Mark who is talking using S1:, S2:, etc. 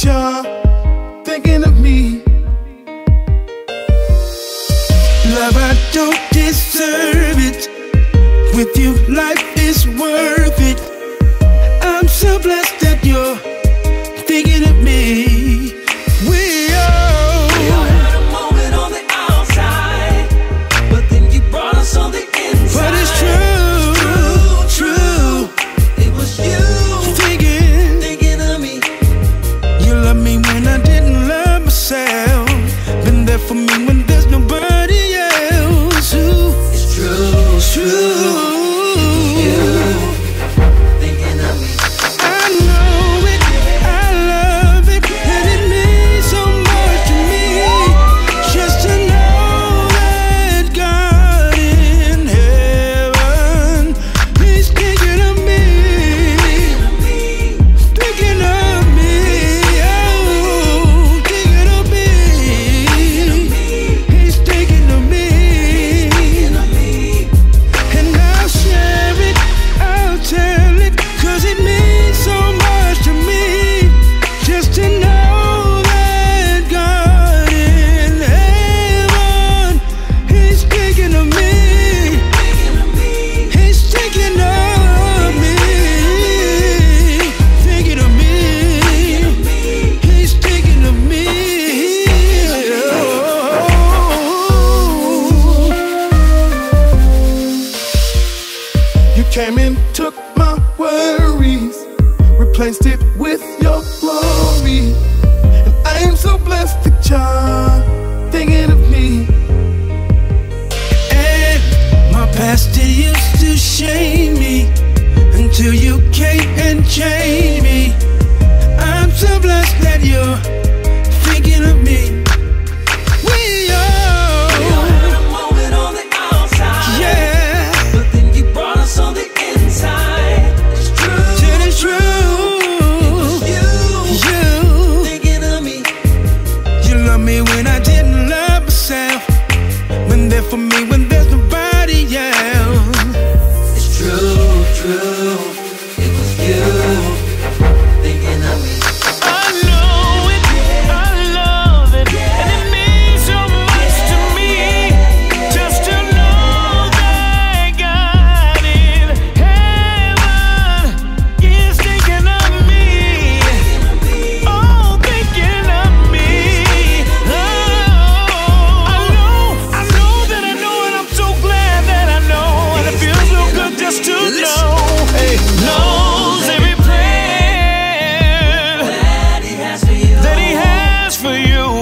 S1: you're thinking of me. Love, I don't deserve it. With you, life is worth it. I'm so blessed that you're thinking of me. We all
S2: had a moment on the outside, but then you brought us on the inside.
S1: But it's true.
S2: It was you thinking of me.
S1: You love me when I didn't love myself. Been there for me when there's nobody else. Ooh,
S2: it's true.
S1: Came and took my worries, replaced it with your glory. And I am so blessed that you're thinking of me. And my past, it used to shame me until you came and changed me. I'm so blessed that you're thinking of me. For me when there's nobody else.
S2: It's true. It was you thinking of me.
S3: I know it, I love it, and it means so much to me. Just to know that God in heaven is thinking of me. Oh, thinking of me. Just to know, hey, knows every plan that he has for you.